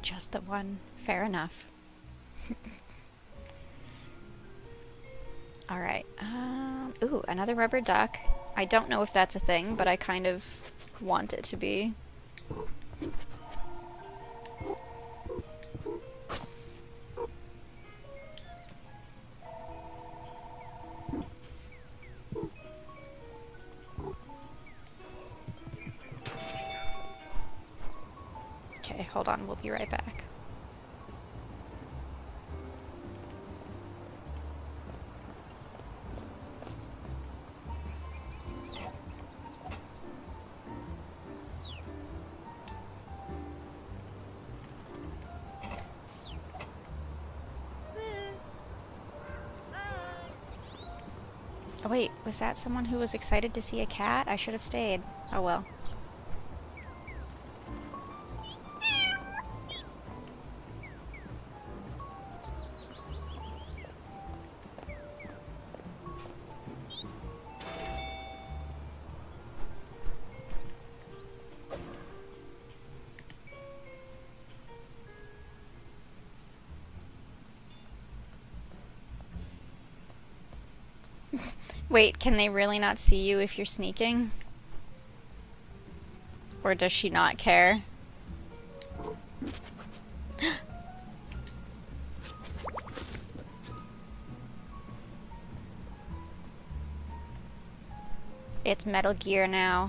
Just the one. Fair enough. Alright. Ooh, another rubber duck. I don't know if that's a thing, but I kind of want it to be. Okay, hold on, we'll be right back. Oh wait, was that someone who was excited to see a cat? I should have stayed. Oh well. Wait, can they really not see you if you're sneaking? Or does she not care? It's Metal Gear now.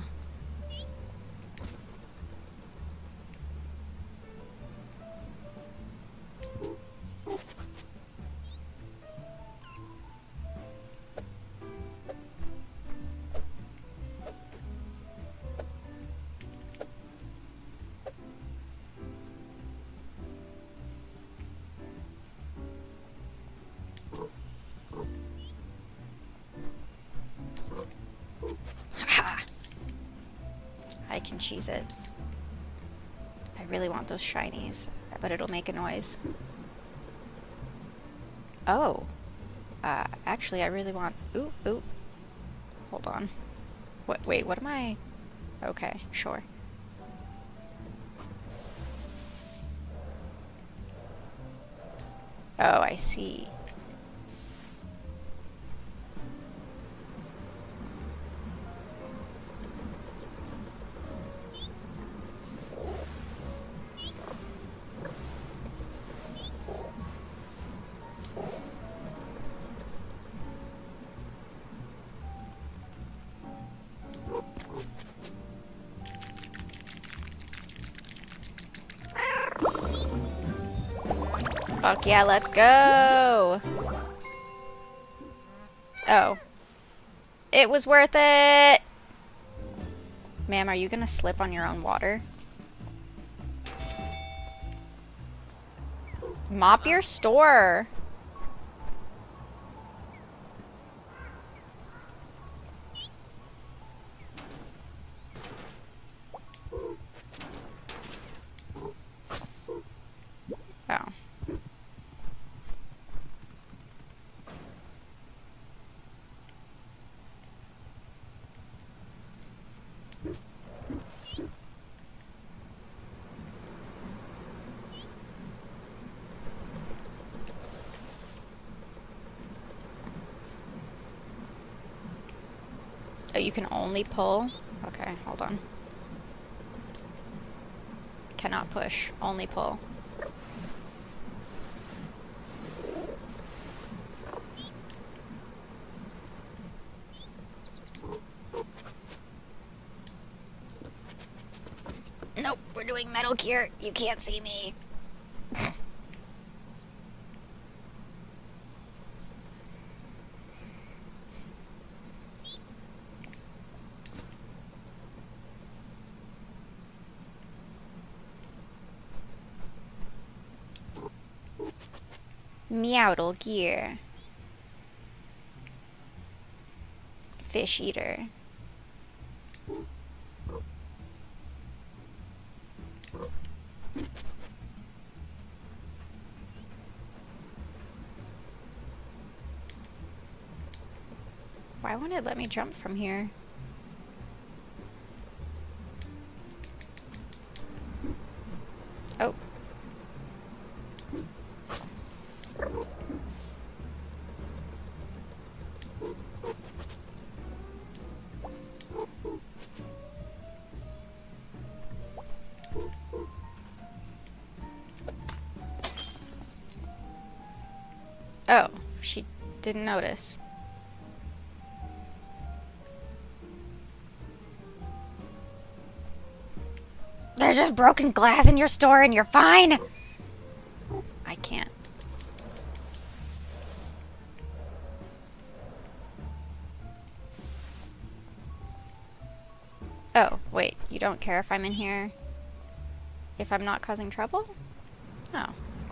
I can cheese it. I really want those shinies, but it'll make a noise. Oh. Actually, I really want... Ooh, ooh. Hold on. What? Wait, what am I... Okay, sure. Oh, I see. Fuck yeah, let's go! Oh. It was worth it! Ma'am, are you gonna slip on your own water? Mop your store! Oh. Oh, you can only pull? Okay, hold on. Cannot push, only pull. Nope, we're doing Metal Gear. You can't see me. Meowdle Gear. Fish Eater. Why won't it let me jump from here? Oh. Oh, she didn't notice. There's just broken glass in your store and you're fine! I can't. Oh, wait, you don't care if I'm in here? If I'm not causing trouble? Oh.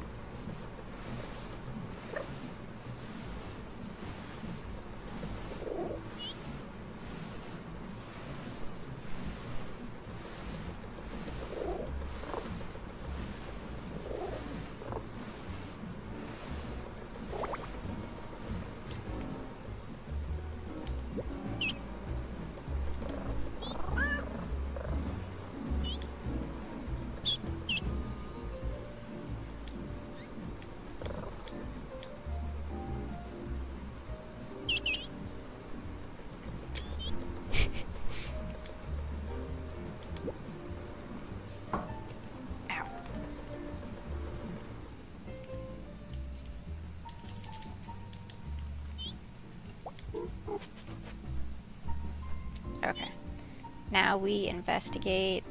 Okay. Now we investigate.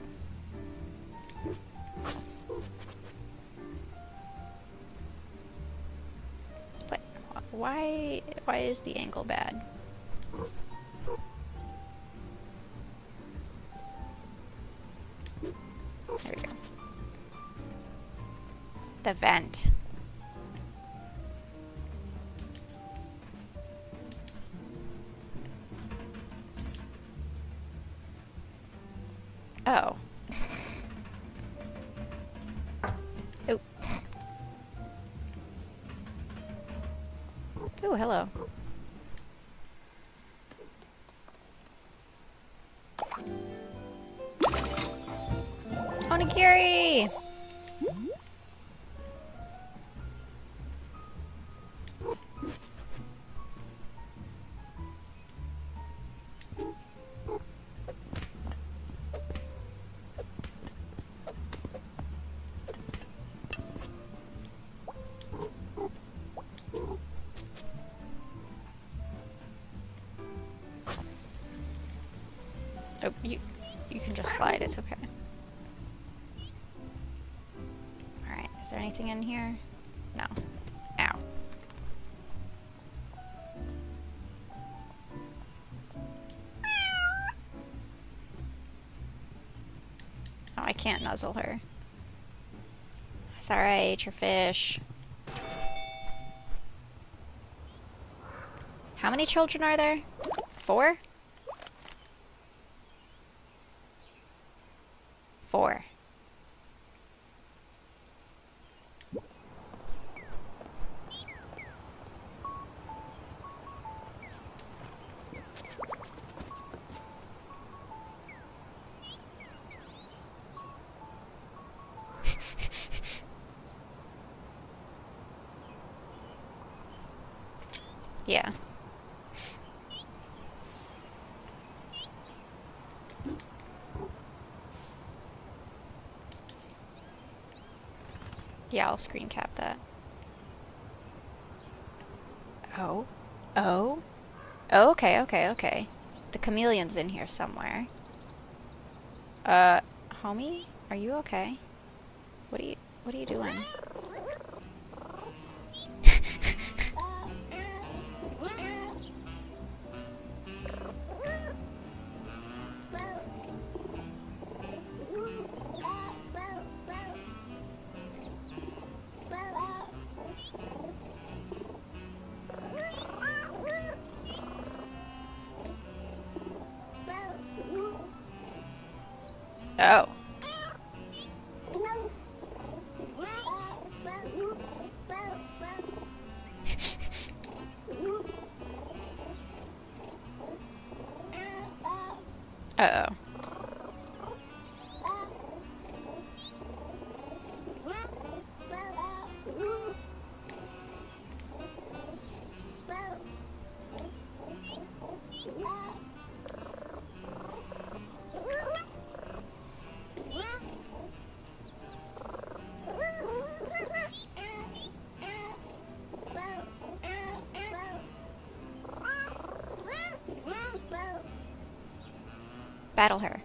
But why is the angle bad? There we go. The vent. Oh. Oh. Oh, hello. Onigiri! Oh, you can just slide, it's okay. Alright, is there anything in here? No. Ow. Oh, I can't nuzzle her. Sorry, I ate your fish. How many children are there? 4? 4. Yeah. Yeah, I'll screen cap that. Oh. Oh? Oh, okay, okay, okay. The chameleon's in here somewhere. Homie? Are you okay? What are you doing? Oh. Uh-oh. Battle her.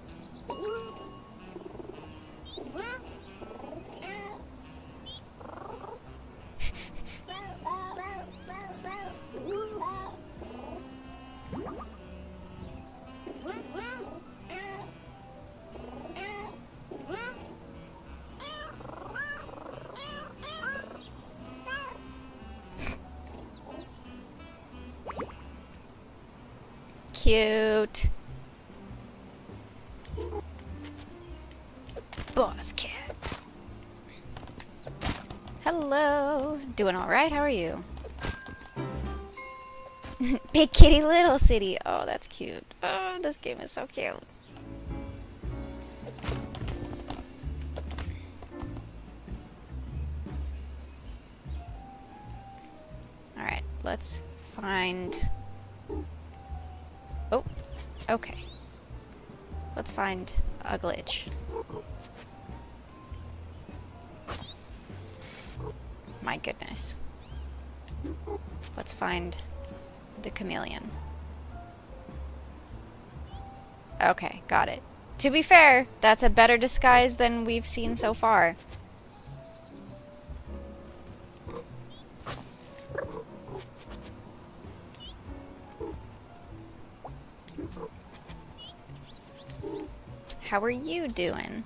Cute. Boss cat. Hello. Doing alright? How are you? Big kitty, little city. Oh, that's cute. Oh, this game is so cute. Alright, let's find... Oh, okay. Let's find a glitch. My goodness. Let's find the chameleon. Okay, got it. To be fair, that's a better disguise than we've seen so far. How are you doing?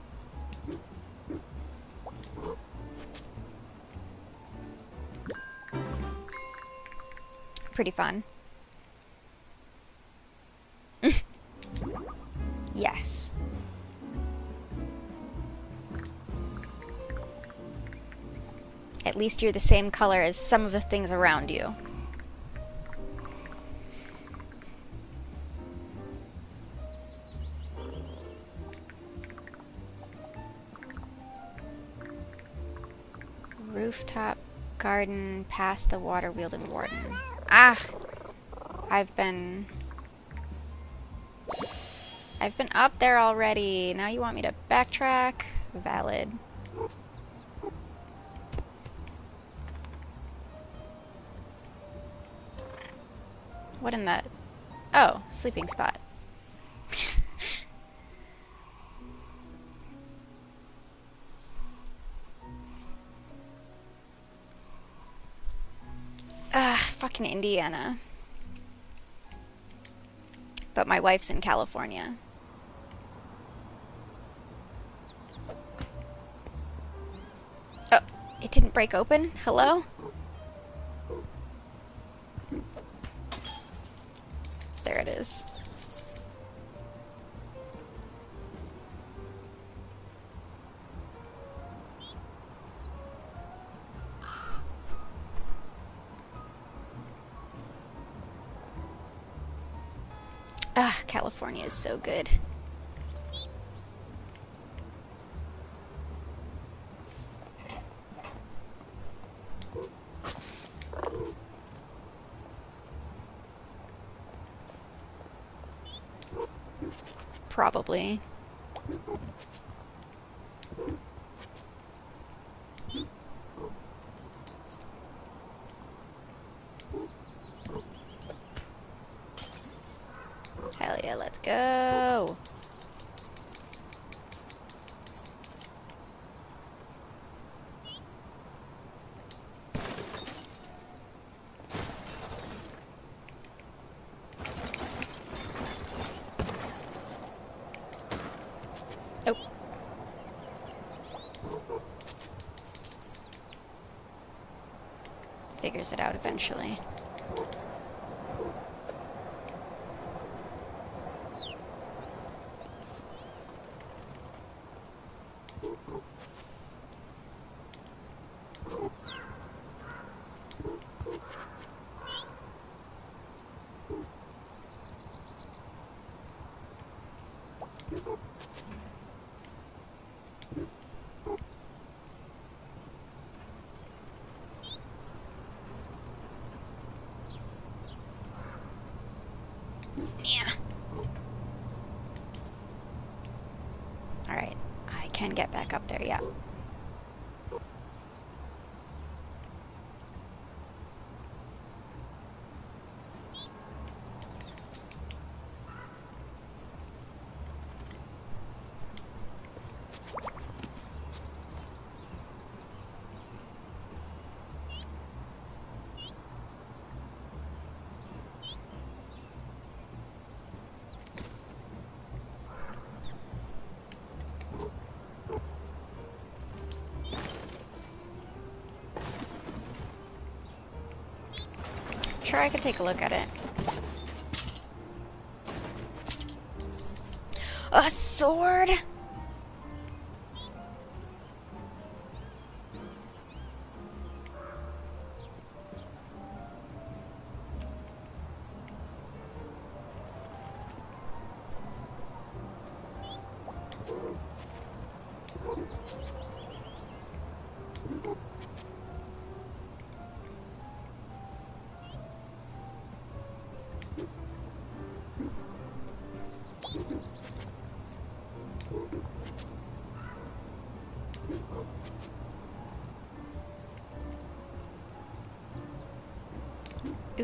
Pretty fun. Yes. At least you're the same color as some of the things around you. Rooftop garden past the water wielding warden. Ah! I've been up there already. Now you want me to backtrack? Valid. What in the... Oh, sleeping spot. Fucking Indiana. But my wife's in California. Oh, it didn't break open? Hello? There it is. Ah, California is so good. Probably. Hell yeah, let's go. Oh. Figures it out eventually. Yeah. Alright, I can get back up there, yeah. Sure, I could take a look at it. A sword? Ooh.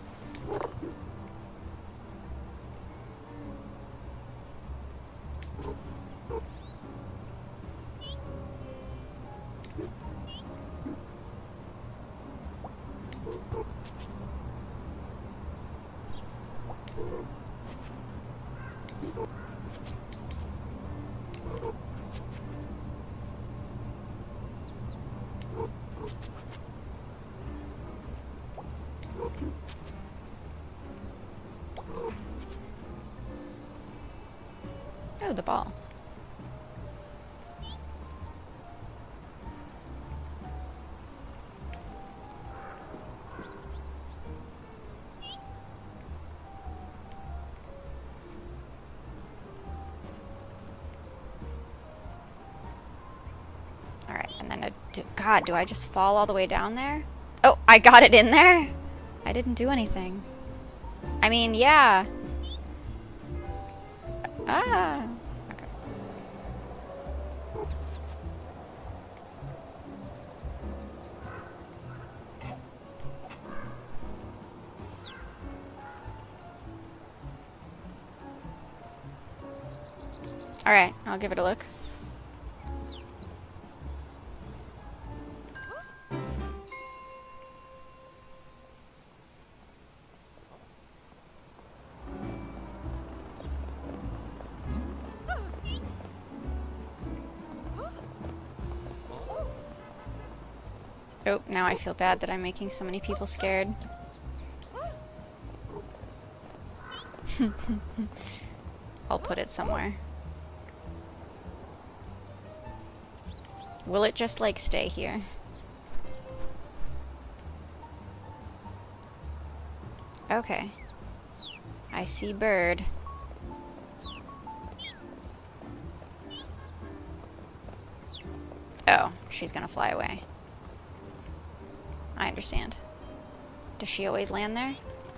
Oh, the ball. Alright, and then God, do I just fall all the way down there? Oh, I got it in there? I didn't do anything. I mean, yeah. Ah. Okay. Alright, I'll give it a look. Oh, now I feel bad that I'm making so many people scared. I'll put it somewhere. Will it just, like, stay here? Okay. I see bird. Oh, she's gonna fly away. I understand. Does she always land there?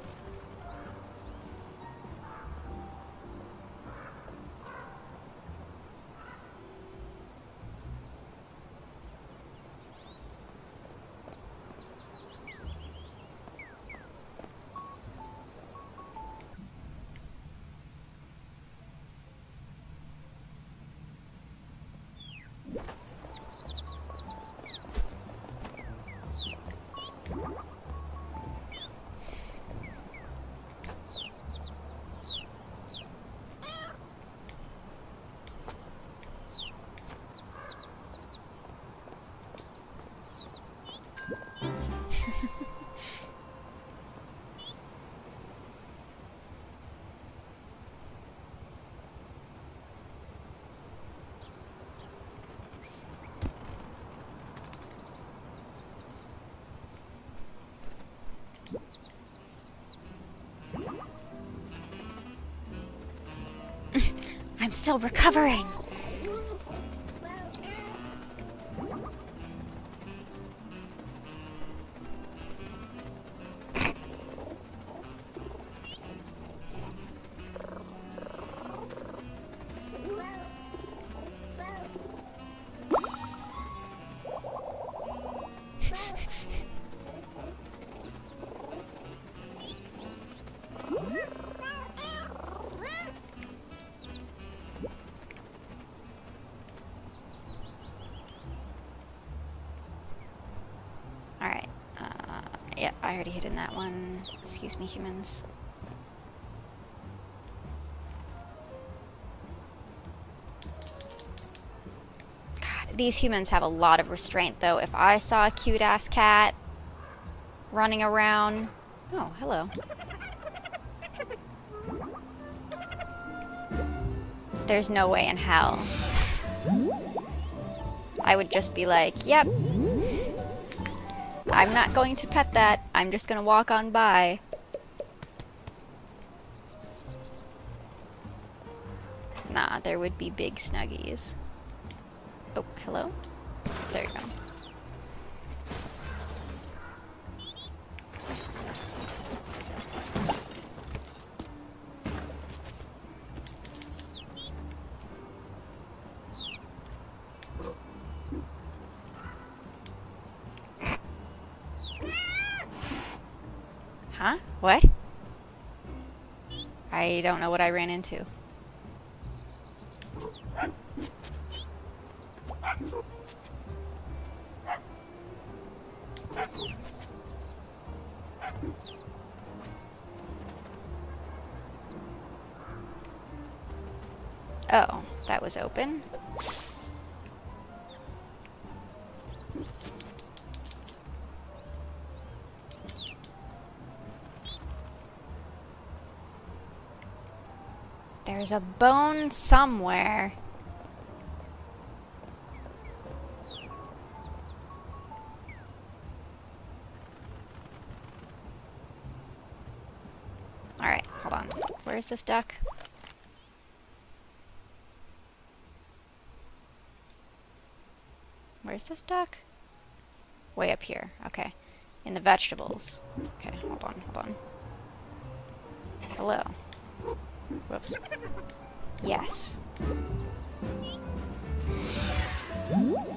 I'm still recovering. Yeah, I already hit in that one. Excuse me, humans. God, these humans have a lot of restraint, though. If I saw a cute-ass cat running around, Oh, hello. There's no way in hell I would just be like, yep, I'm not going to pet that. I'm just gonna walk on by. Nah, there would be big snuggies. Oh, hello? There you go. Huh? What? I don't know what I ran into. Oh, that was open. There's a bone somewhere. Alright, hold on. Where's this duck? Where's this duck? Way up here. Okay. In the vegetables. Okay, hold on, hold on. Hello. Whoops. Yes.